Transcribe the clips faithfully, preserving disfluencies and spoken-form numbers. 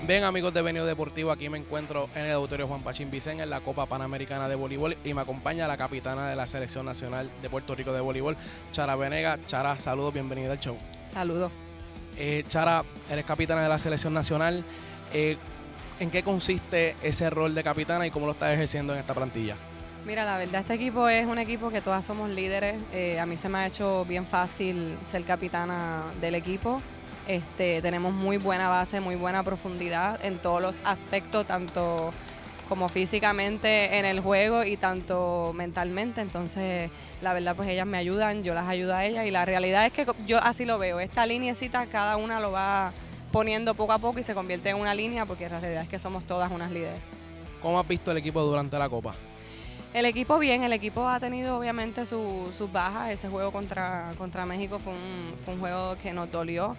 Bien, amigos de Venio Deportivo, aquí me encuentro en el auditorio Juan Pachín Vicen en la Copa Panamericana de Voleibol y me acompaña la capitana de la Selección Nacional de Puerto Rico de Voleibol, Chara Venegas. Chara, saludos, bienvenida al show. Saludos. Eh, Chara, eres capitana de la Selección Nacional. Eh, ¿En qué consiste ese rol de capitana y cómo lo estás ejerciendo en esta plantilla? Mira, la verdad, este equipo es un equipo que todas somos líderes. Eh, a mí se me ha hecho bien fácil ser capitana del equipo. Este, tenemos muy buena base, muy buena profundidad en todos los aspectos, tanto como físicamente en el juego y tanto mentalmente. Entonces, la verdad, pues ellas me ayudan, yo las ayudo a ellas y la realidad es que yo así lo veo. Esta lineecita cada una lo va poniendo poco a poco y se convierte en una línea porque la realidad es que somos todas unas líderes. ¿Cómo has visto el equipo durante la Copa? El equipo bien, el equipo ha tenido obviamente su- sus bajas. Ese juego contra, contra México fue un, fue un juego que nos dolió.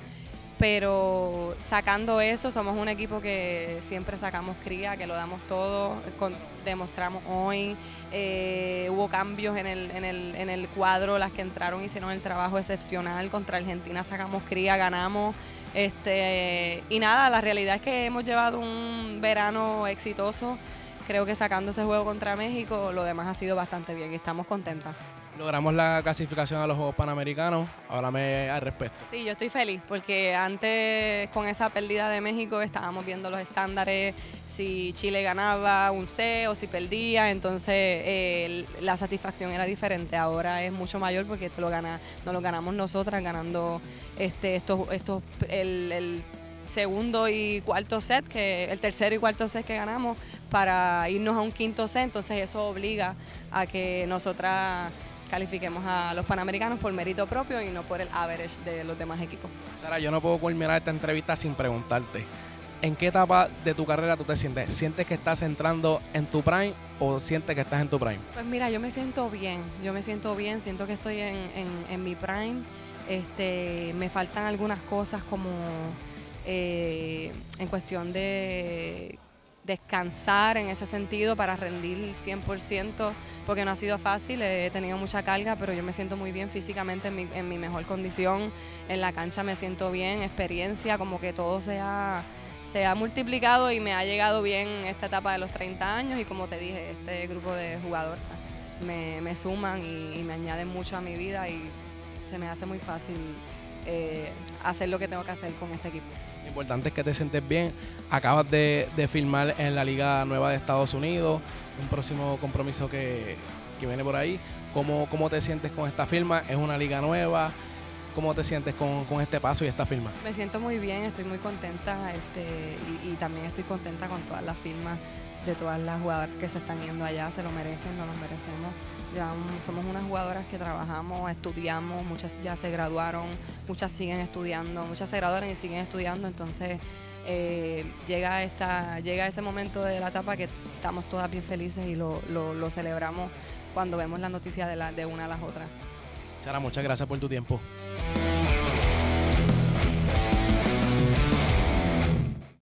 Pero sacando eso, somos un equipo que siempre sacamos cría, que lo damos todo, con, demostramos hoy, eh, hubo cambios en el, en, el, en el cuadro, las que entraron hicieron el trabajo excepcional, contra Argentina sacamos cría, ganamos, este, y nada, la realidad es que hemos llevado un verano exitoso, creo que sacando ese juego contra México, lo demás ha sido bastante bien y estamos contentas. Logramos la clasificación a los Juegos Panamericanos, háblame al respecto. Sí, yo estoy feliz porque antes con esa pérdida de México estábamos viendo los estándares, si Chile ganaba un C o si perdía, entonces eh, la satisfacción era diferente, ahora es mucho mayor porque lo gana, nos lo ganamos nosotras ganando este, estos, estos, el, el segundo y cuarto set, que el tercero y cuarto set que ganamos para irnos a un quinto set, entonces eso obliga a que nosotras califiquemos a los Panamericanos por mérito propio y no por el average de los demás equipos. Chara, yo no puedo culminar esta entrevista sin preguntarte, ¿en qué etapa de tu carrera tú te sientes? ¿Sientes que estás entrando en tu prime o sientes que estás en tu prime? Pues mira, yo me siento bien, yo me siento bien, siento que estoy en, en, en mi prime. Este, me faltan algunas cosas como eh, en cuestión de descansar en ese sentido para rendir cien por ciento, porque no ha sido fácil, he tenido mucha carga, pero yo me siento muy bien físicamente, en mi, en mi mejor condición, en la cancha me siento bien, experiencia, como que todo se ha, se ha multiplicado y me ha llegado bien esta etapa de los treinta años y como te dije, este grupo de jugadoras me, me suman y, y me añaden mucho a mi vida y se me hace muy fácil eh, hacer lo que tengo que hacer con este equipo. Lo importante es que te sientes bien. Acabas de, de firmar en la Liga Nueva de Estados Unidos, un próximo compromiso que, que viene por ahí. ¿Cómo, ¿Cómo te sientes con esta firma? ¿Es una liga nueva? ¿Cómo te sientes con, con este paso y esta firma? Me siento muy bien, estoy muy contenta este, y, y también estoy contenta con todas las firmas de todas las jugadoras que se están yendo allá, se lo merecen, nos lo merecemos. Ya somos unas jugadoras que trabajamos, estudiamos, muchas ya se graduaron, muchas siguen estudiando, muchas se graduaron y siguen estudiando, entonces eh, llega, esta, llega ese momento de la etapa que estamos todas bien felices y lo, lo, lo celebramos cuando vemos la noticia de, la, de una a las otras. Chara, muchas gracias por tu tiempo.